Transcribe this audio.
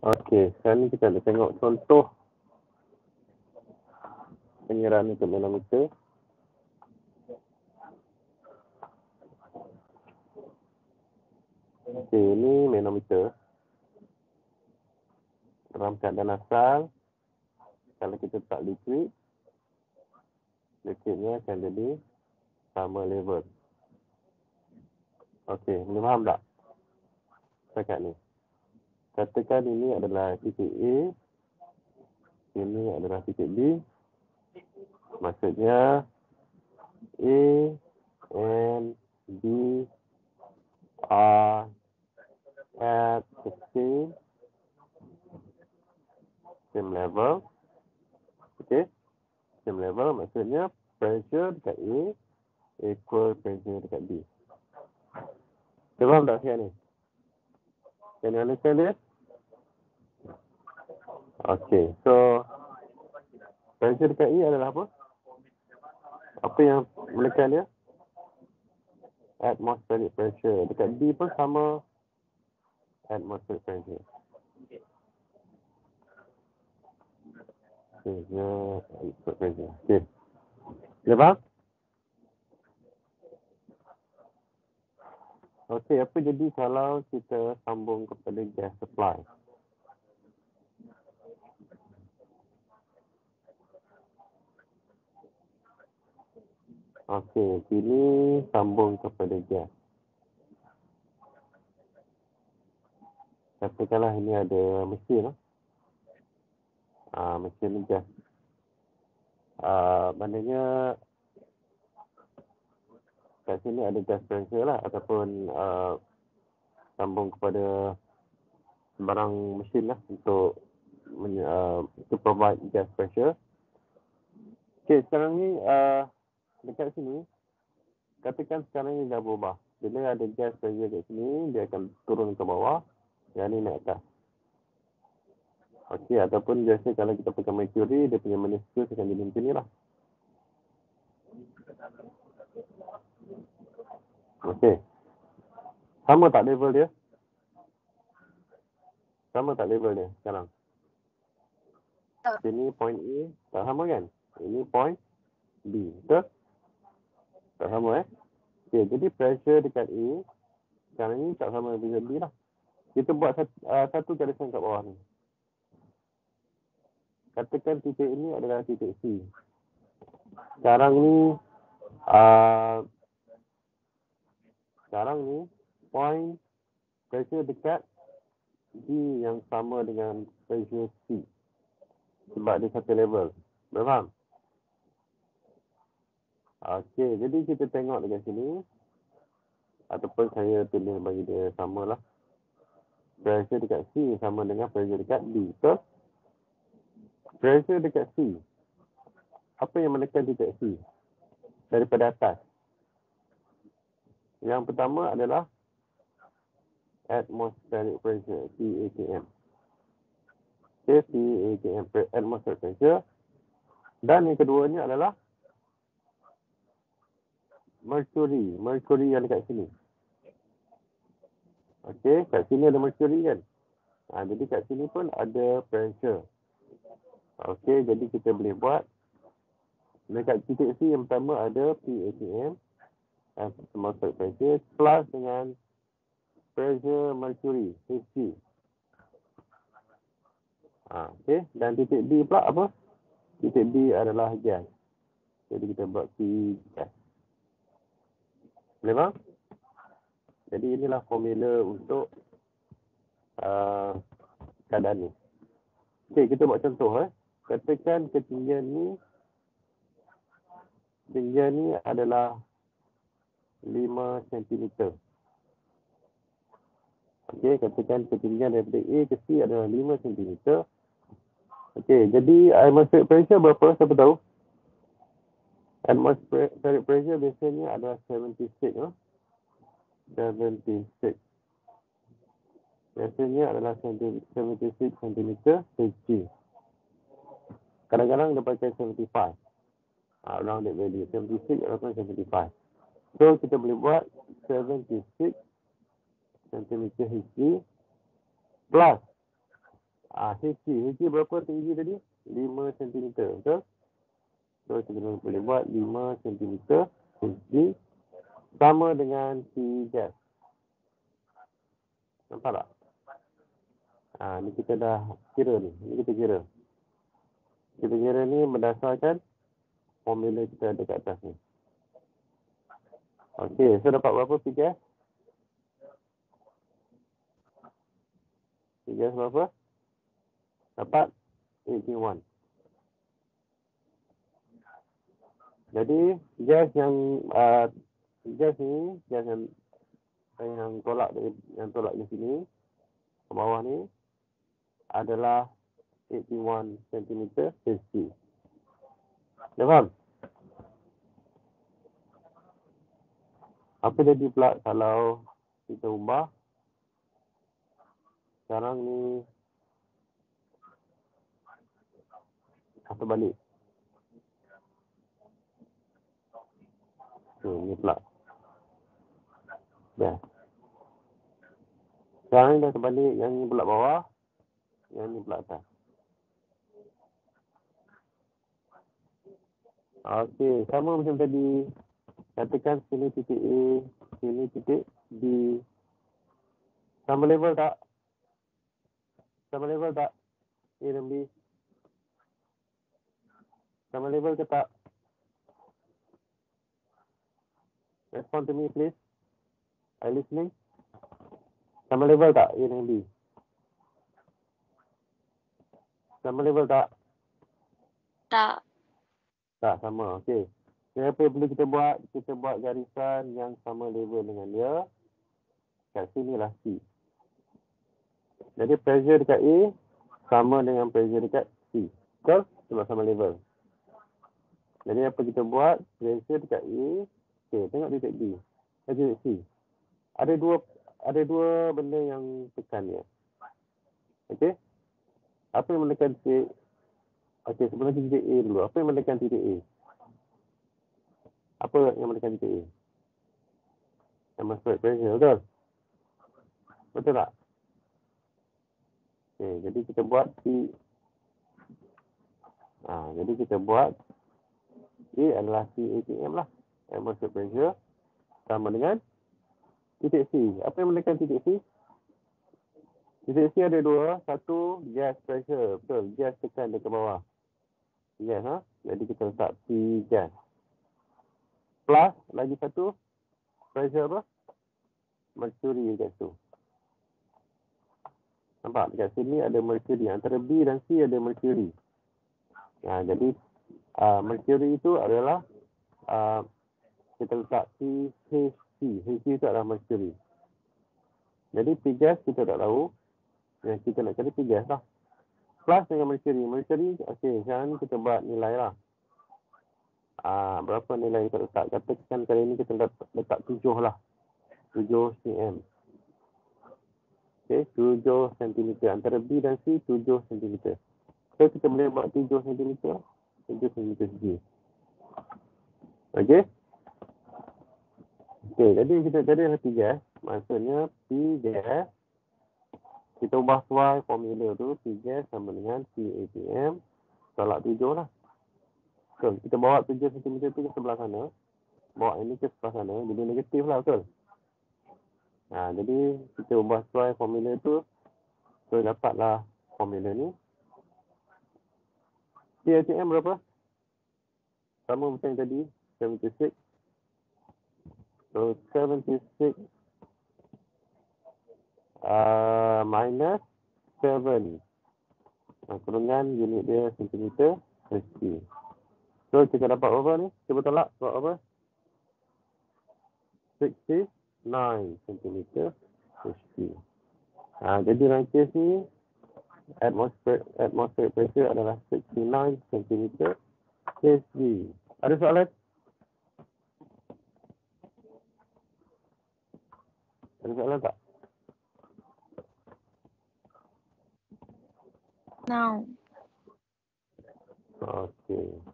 Okey, sekarang ni kita nak tengok contoh pengiraan untuk manometer. Okey, ini manometer. Dalam keadaan asal, kalau kita letak liquidnya akan jadi sama level. Okey, boleh faham tak? Setakat ni. Katakan ini adalah titik A, ini adalah titik B. Maksudnya A and B are at the same level. Okay, same level maksudnya pressure dekat A equal pressure dekat B. Kita faham tak sekarang ni? Can you understand this? Okay, so pressure dekat A adalah apa? Apa yang menekan dia? Atmospheric pressure. Dekat B pun sama atmospheric pressure. Atmospheric pressure. Okay. Boleh faham? Okey, apa jadi kalau kita sambung kepada gas supply? Okey, sini sambung kepada gas. Katakanlah ini ada mesin. Mesin gas. Maknanya kat sini ada gas pressure lah ataupun sambung kepada barang mesin lah untuk to provide gas pressure. Okey, sekarang ni dekat sini, katakan sekarang ni dah berubah. Bila ada gas pressure kat sini, dia akan turun ke bawah, yang ni naik atas. Okey, ataupun biasa kalau kita pakai mercury, dia punya molecules akan jadi macam ni lah. Okey. Sama tak level dia? Sama tak level dia sekarang? Sini point A, tak sama kan? Ini point B, betul? Tak sama Okey, jadi pressure dekat A, sekarang ni tak sama dengan B lah. Kita buat satu garisan kat bawah ni. Katakan titik ini adalah titik C. Sekarang ni point pressure dekat D yang sama dengan pressure C. Sebab dia satu level. Boleh faham? Okey, jadi kita tengok dekat sini. Ataupun saya tulis bagi dia sama lah. Pressure dekat C sama dengan pressure dekat D. Betul? Pressure dekat C. Apa yang menekan titik C? Daripada atas. Yang pertama adalah atmospheric pressure, PATM. Okay, PATM, atmospheric pressure. Dan yang keduanya adalah mercury yang dekat sini. Okey, kat sini ada mercury kan? Jadi kat sini pun ada pressure. Okey, jadi kita boleh buat dekat titik C yang pertama ada PATM, atmospheric pressure, plus dengan pressure mercury, HG. Okey, dan titik D pula apa? Titik D adalah gas. Jadi kita buat P gas. Boleh faham? Jadi inilah formula untuk keadaan ni. Okey, kita buat contoh. Katakan ketinggian ni adalah 5 cm. Okey, katakan ketinggian daripada A ke C adalah 5 cm. Okey, jadi atmospheric pressure berapa? Siapa tahu? Atmospheric pressure biasanya adalah 76. 76. Biasanya adalah 76 cm Hg. Kadang-kadang dia pakai 75. Rounded value. 76 ataupun 75. So, kita boleh buat 76 cm Hg plus HG berapa tinggi tadi? 5 cm, betul? So, kita boleh buat 5 cm HG sama dengan P gas. Nampak tak? Ni kita dah kira ni. Ni kita kira. Kita kira ni berdasarkan formula kita ada kat atas ni. Okey, so dapat berapa P gas? P gas berapa? Dapat 81. Jadi gas yang gas ni, gas yang tolak di sini ke bawah ni adalah 81 cm Hg. Dah faham? Apa jadi pula kalau kita ubah sekarang ni atau balik? Ni pula. Dah. Sekarang ni dah terbalik, yang ni pula bawah, yang ni pula atas. Okey, sama macam tadi. Katakan sini titik A, sini titik B. Sama level tak? Sama level tak? A dan B. Sama level ke tak? Respond to me please. Are you listening? Sama level tak A dan B? Sama level tak? Tak. Tak sama, okey. Jadi apa yang perlu kita buat? Kita buat garisan yang sama level dengan dia. Kat sini lah C. Jadi pressure dekat A sama dengan pressure dekat C. Betul? Sebab sama level. Jadi apa kita buat? Pressure dekat A. Okey, tengok titik B. Titik C. Ada dua benda yang tekan dia. Okey? Apa yang menekan titik? Okey, sebelum titik A dulu. Apa yang menekan titik A? Apa yang menekan titik A? Atmospheric pressure, betul? Betul tak? Okey, jadi kita buat jadi kita buat A adalah CATM lah. Atmospheric pressure sama dengan titik C. Apa yang menekan titik C? Titik C ada dua. Satu, gas pressure. Betul, gas tekan dekat bawah. Gas, Jadi kita letak P gas. Plus, lagi satu, pressure apa? Mercury dekat situ. Nampak? Dekat sini ada mercury. Antara B dan C ada mercury. Jadi, mercury itu adalah kita letak PHC. HC itu adalah mercury. Jadi, P gas kita tak tahu. Yang kita nak cari P gas lah. Plus dengan mercury. Mercury, okey, sekarang ni kita buat nilai lah. Berapa nilai kita letak? Katakan kali ni kita letak 7 lah. 7 cm. Okey, 7 cm. Antara B dan C, 7 cm. So, kita boleh buat 7 cm. 7 cm segi. Okey? Okey, jadi kita tadi adalah P gas. Maksudnya P gas. Kita ubah suai formula tu. P gas sama dengan PATM. Tolak 7 lah. So, kita bawa 7 cm tu ke sebelah sana. Bawa ini ke sebelah sana. Jadi negatif lah, betul? Jadi kita ubah suai formula tu. So, dapatlah formula ni. PATM berapa? Sama macam tadi. 76. So, 76 minus 7. Kurungan unit dia cm Hg. So, kita dapat berapa ni? Cuba tolak. Dapat apa? 69 cm Hg. Jadi dalam kes ni, atmospheric pressure adalah 69 cm Hg. Ada soalan? Ada soalan tak? No. Okey.